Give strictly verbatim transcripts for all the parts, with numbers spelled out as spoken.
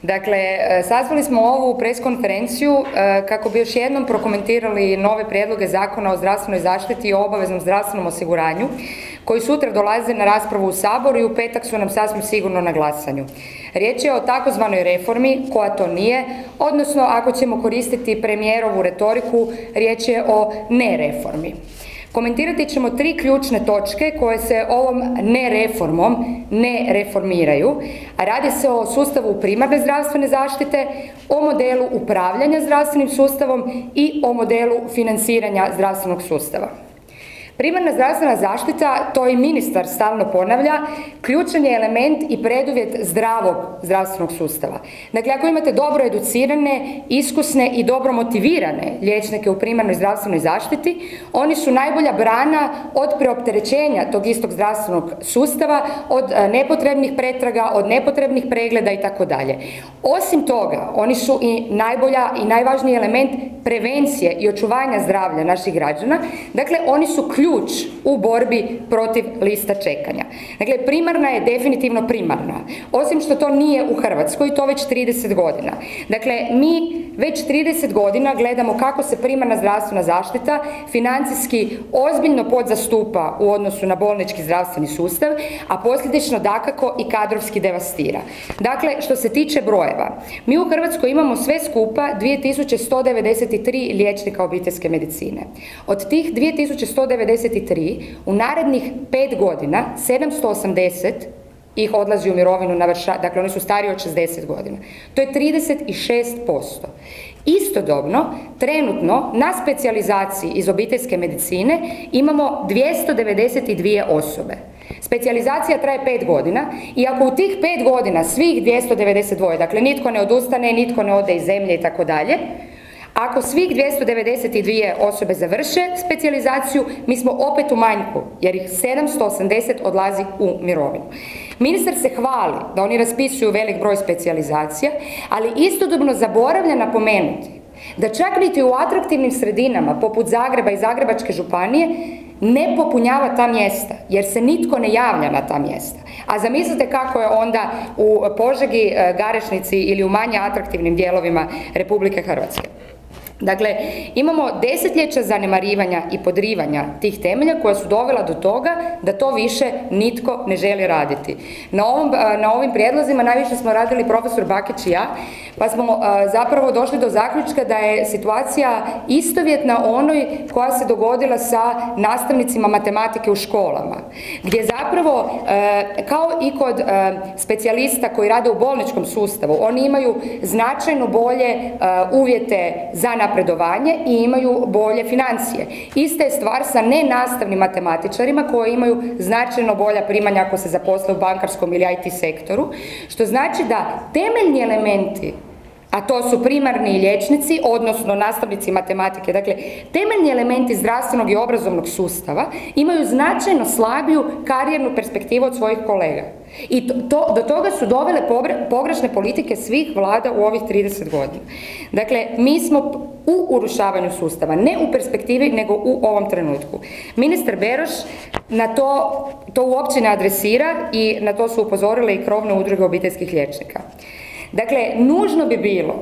Dakle, sazvali smo ovu preskonferenciju kako bi još jednom prokomentirali nove prijedloge Zakona o zdravstvenoj zaštiti i o obaveznom zdravstvenom osiguranju, koji sutra dolaze na raspravu u Saboru i u petak su nam sasvim sigurno na glasanju. Riječ je o takozvanoj reformi, koja to nije, odnosno ako ćemo koristiti premijerovu retoriku, riječ je o nereformi. Komentirati ćemo tri ključne točke koje se ovom nereformom ne reformiraju, a radi se o sustavu primarne zdravstvene zaštite, o modelu upravljanja zdravstvenim sustavom i o modelu financiranja zdravstvenog sustava. Primarna zdravstvena zaštita, to i ministar stalno ponavlja, ključan je element i preduvjet zdravog zdravstvenog sustava. Dakle, ako imate dobro educirane, iskusne i dobro motivirane liječnike u primarnoj zdravstvenoj zaštiti, oni su najbolja brana od preopterećenja tog istog zdravstvenog sustava, od nepotrebnih pretraga, od nepotrebnih pregleda i tako dalje. Osim toga, oni su i najbolja i najvažniji element prevencije i očuvanja zdravlja naših građana. Dakle, oni su ključ u borbi protiv lista čekanja. Dakle, primarna je definitivno primarna, osim što to nije u Hrvatskoj i to već trideset godina. Dakle, mi već trideset godina gledamo kako se primarna zdravstvena zaštita financijski ozbiljno podzastupa u odnosu na bolnički zdravstveni sustav, a posljedično dakako i kadrovski devastira. Dakle, što se tiče brojeva, mi u Hrvatskoj imamo sve skupa dvije tisuće sto devedeset tri liječnika obiteljske medicine. Od tih dvije tisuće sto devedeset tri u narednih pet godina sedamsto osamdeset ih odlazi u mirovinu, navrša, dakle oni su stariji od šezdeset godina. To je trideset šest posto. Istodobno, trenutno na specijalizaciji iz obiteljske medicine imamo dvjesto devedeset dvije osobe. Specijalizacija traje pet godina i ako u tih pet godina svih dvjesto devedeset dva, dakle nitko ne odustane, nitko ne ode iz zemlje i tako dalje, ako svih dvjesto devedeset dvije osobe završe specijalizaciju, mi smo opet u manjku, jer ih sedamsto osamdeset odlazi u mirovinu. Ministar se hvali da oni raspisuju velik broj specijalizacija, ali istodobno zaboravlja napomenuti da čak niti u atraktivnim sredinama, poput Zagreba i Zagrebačke županije, ne popunjava ta mjesta, jer se nitko ne javlja na ta mjesta. A zamislite kako je onda u Požegi, Garešnici ili u manje atraktivnim dijelovima Republike Hrvatske. Dakle, imamo desetljeća zanemarivanja i podrivanja tih temelja koja su dovela do toga da to više nitko ne želi raditi. Na, ovom, na ovim prijedlozima najviše smo radili profesor Bakić i ja, pa smo zapravo došli do zaključka da je situacija istovjetna onoj koja se dogodila sa nastavnicima matematike u školama, gdje zapravo, kao i kod specijalista koji rade u bolničkom sustavu, oni imaju značajno bolje uvjete za napredovanje i imaju bolje financije. Ista je stvar sa nenastavnim matematičarima koji imaju značajno bolja primanja ako se zaposle u bankarskom ili I T sektoru, što znači da temeljni elementi, a to su primarni liječnici, odnosno nastavnici matematike, dakle, temeljni elementi zdravstvenog i obrazovnog sustava imaju značajno slabiju karijernu perspektivu od svojih kolega. I to, to, do toga su dovele pogrešne politike svih vlada u ovih trideset godina. Dakle, mi smo u urušavanju sustava, ne u perspektivi, nego u ovom trenutku. Ministar Beroš na to, to uopće ne adresira i na to su upozorile i krovne udruge obiteljskih liječnika. Dakle, nužno bi bilo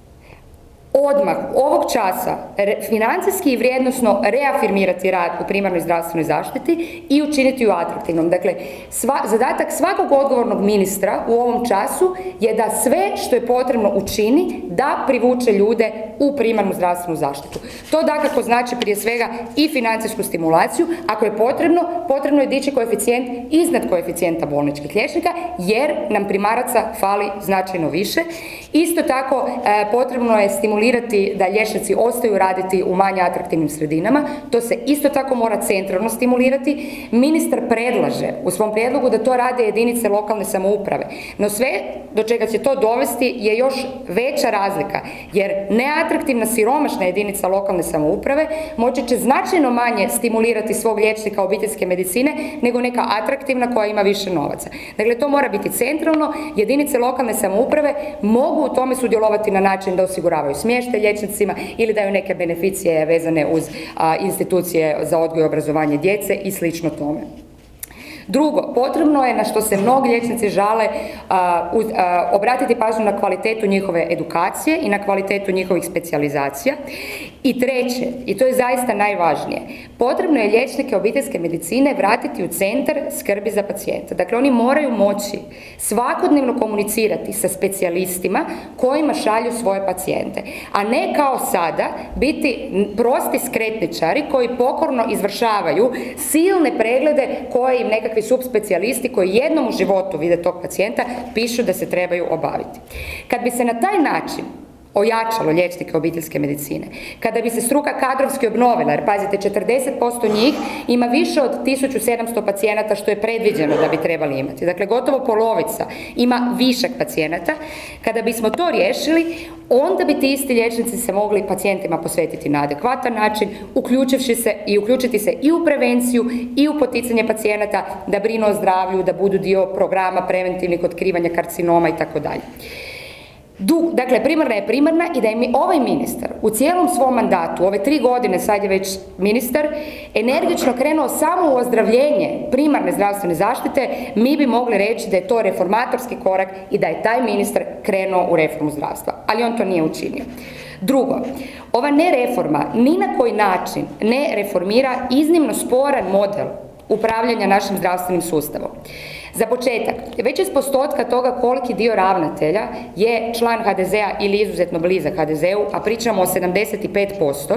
odmah ovog časa financijski i vrijednosno reafirmirati rad u primarnoj zdravstvenoj zaštiti i učiniti ju atraktivnom. Dakle, sva, zadatak svakog odgovornog ministra u ovom času je da sve što je potrebno učini da privuče ljude u primarnu zdravstvenu zaštitu. To dakako znači prije svega i financijsku stimulaciju. Ako je potrebno, potrebno je dići koeficijent iznad koeficijenta bolničkih liječnika, jer nam primaraca fali značajno više. Isto tako, e, potrebno je stimulirati da liječnici ostaju raditi u manje atraktivnim sredinama. To se isto tako mora centralno stimulirati. Ministar predlaže u svom prijedlogu da to rade jedinice lokalne samouprave. No sve do čega će to dovesti je još veća razlika, jer neatraktivna siromašna jedinica lokalne samouprave moći će značajno manje stimulirati svog liječnika obiteljske medicine nego neka atraktivna koja ima više novaca. Dakle, to mora biti centralno. Jedinice lokalne samouprave mogu u tome sudjelovati na način da osiguravaju smještaj liječnicima ili daju neke beneficije vezane uz a, institucije za odgoj i obrazovanje djece i slično tome. Drugo, potrebno je, na što se mnogi liječnici žale, a, uz, a, obratiti pažnju na kvalitetu njihove edukacije i na kvalitetu njihovih specijalizacija. I treće, i to je zaista najvažnije, potrebno je liječnike obiteljske medicine vratiti u centar skrbi za pacijenta. Dakle, oni moraju moći svakodnevno komunicirati sa specijalistima kojima šalju svoje pacijente, a ne kao sada biti prosti skretničari koji pokorno izvršavaju silne preglede koje im nekakvi subspecijalisti koji jednom u životu vide tog pacijenta pišu da se trebaju obaviti. Kad bi se na taj način ojačalo liječnike obiteljske medicine, kada bi se struka kadrovski obnovila, jer pazite, četrdeset posto njih ima više od tisuću sedamsto pacijenata, što je predviđeno da bi trebali imati. Dakle, gotovo polovica ima višak pacijenata. Kada bismo to riješili, onda bi ti isti liječnici se mogli pacijentima posvetiti na adekvatan način, uključivši se i uključiti se i u prevenciju i u poticanje pacijenata da brinu o zdravlju, da budu dio programa preventivnih otkrivanja karcinoma i tako dalje. Du, dakle, primarna je primarna i da je mi, ovaj ministar u cijelom svom mandatu, ove tri godine, sad je već ministar, energično krenuo samo u ozdravljenje primarne zdravstvene zaštite, mi bi mogli reći da je to reformatorski korak i da je taj ministar krenuo u reformu zdravstva, ali on to nije učinio. Drugo, ova nereforma ni na koji način ne reformira iznimno sporan model upravljanja našim zdravstvenim sustavom. Za početak, već iz postotka toga koliki dio ravnatelja je član ha de zea ili izuzetno blizak ha de zeu, a pričamo o sedamdeset pet posto,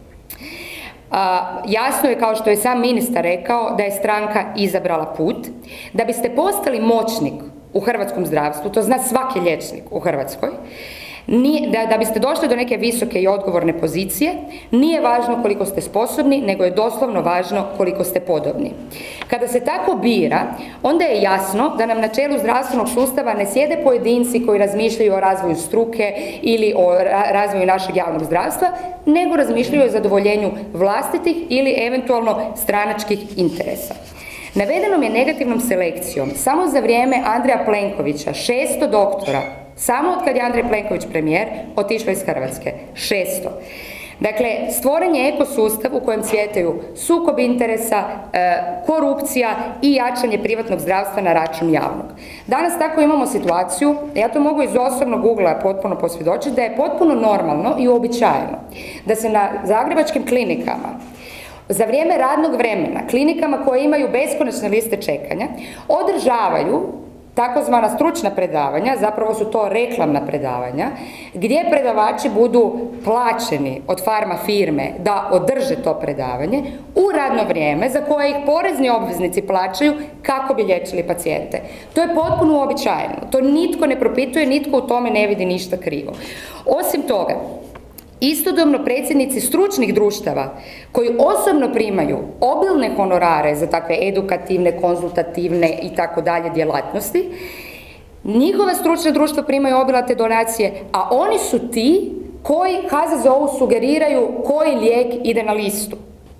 a, jasno je, kao što je sam ministar rekao, da je stranka izabrala put. Da biste postali moćnik u hrvatskom zdravstvu, to zna svaki liječnik u Hrvatskoj, Nije, da, da biste došli do neke visoke i odgovorne pozicije, nije važno koliko ste sposobni, nego je doslovno važno koliko ste podobni. Kada se tako bira, onda je jasno da nam na čelu zdravstvenog sustava ne sjede pojedinci koji razmišljaju o razvoju struke ili o razvoju našeg javnog zdravstva, nego razmišljaju o zadovoljenju vlastitih ili eventualno stranačkih interesa. Navedenom je negativnom selekcijom samo za vrijeme Andreja Plenkovića šesto doktora, samo od kad je Andrej Plenković premijer, otišlo iz Hrvatske. šesto. Dakle, stvoren je ekosustav u kojem cvjetaju sukob interesa, e, korupcija i jačanje privatnog zdravstva na račun javnog. Danas tako imamo situaciju, ja to mogu iz osobnog ugla potpuno posvjedočiti, da je potpuno normalno i uobičajeno da se na zagrebačkim klinikama za vrijeme radnog vremena, klinikama koje imaju beskonačne liste čekanja, održavaju takozvana stručna predavanja, zapravo su to reklamna predavanja, gdje predavači budu plaćeni od farma firme da održe to predavanje u radno vrijeme za koje ih porezni obveznici plaćaju kako bi liječili pacijente. To je potpuno uobičajeno, to nitko ne propituje, nitko u tome ne vidi ništa krivo. Osim toga, istodobno predsjednici stručnih društava koji osobno primaju obilne honorare za takve edukativne, konzultativne i tako dalje djelatnosti, njihova stručna društva primaju obilate donacije, a oni su ti koji ha ze ze o-u sugeriraju koji lijek ide na listu,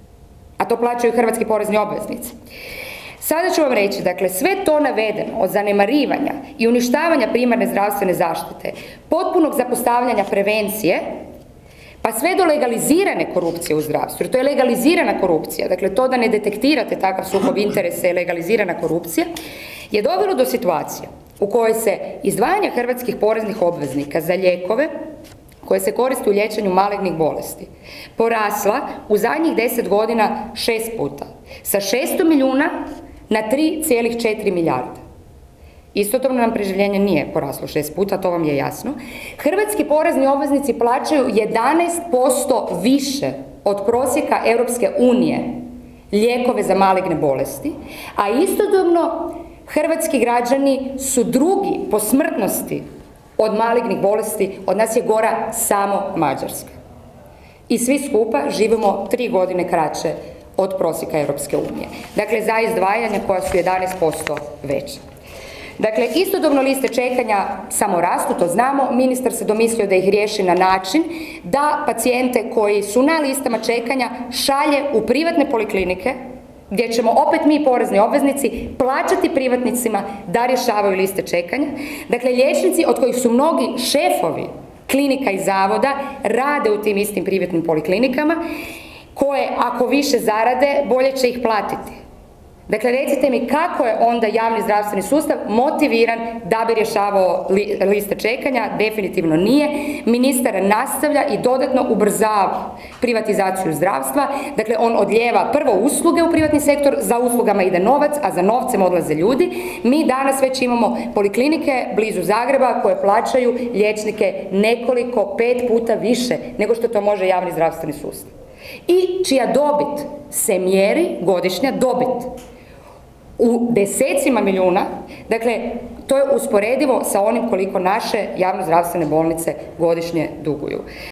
a to plaćaju hrvatski porezni obveznici. Sada ću vam reći, dakle, sve to navedeno od zanemarivanja i uništavanja primarne zdravstvene zaštite, potpunog zapostavljanja prevencije, pa sve do legalizirane korupcije u zdravstvu, jer to je legalizirana korupcija, dakle to da ne detektirate takav sukob interesa je legalizirana korupcija, je dovelo do situacije u kojoj se izdvajanja hrvatskih poreznih obveznika za lijekove koje se koriste u liječenju malignih bolesti porasla u zadnjih deset godina šest puta, sa šesto milijuna na tri zarez četiri milijarde. Istodobno nam preživljenje nije poraslo šest puta, to vam je jasno. Hrvatski porezni obveznici plaćaju jedanaest posto više od prosjeka Europske unije lijekove za maligne bolesti, a istodobno hrvatski građani su drugi po smrtnosti od malignih bolesti, od nas je gora samo Mađarska. I svi skupa živimo tri godine kraće od prosjeka Europske unije. Dakle, za izdvajanja koja su jedanaest posto veća. Dakle, istodobno liste čekanja samo rastu, to znamo, ministar se domislio da ih riješi na način da pacijente koji su na listama čekanja šalje u privatne poliklinike, gdje ćemo opet mi, porezni obveznici, plaćati privatnicima da rješavaju liste čekanja. Dakle, liječnici od kojih su mnogi šefovi klinika i zavoda rade u tim istim privatnim poliklinikama, koje ako više zarade, bolje će ih platiti. Dakle, recite mi kako je onda javni zdravstveni sustav motiviran da bi rješavao li, liste čekanja? Definitivno nije. Ministar nastavlja i dodatno ubrzava privatizaciju zdravstva. Dakle, on odlijeva prvo usluge u privatni sektor, za uslugama ide novac, a za novcem odlaze ljudi. Mi danas već imamo poliklinike blizu Zagreba koje plaćaju liječnike nekoliko, pet puta više nego što to može javni zdravstveni sustav. I čija dobit se mjeri, godišnja dobit, u desecima milijuna. Dakle, to je usporedivo sa onim koliko naše javnozdravstvene bolnice godišnje duguju.